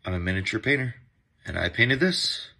I'm a miniature painter, and I painted this.